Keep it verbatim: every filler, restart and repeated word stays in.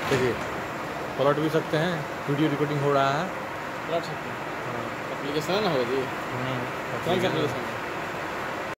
देखिए पलट भी सकते हैं, वीडियो रिकॉर्डिंग हो रहा है। पलट सकते हैं। एप्लीकेशन है ना हो जी। हम्म, कौन सा एप्लीकेशन है?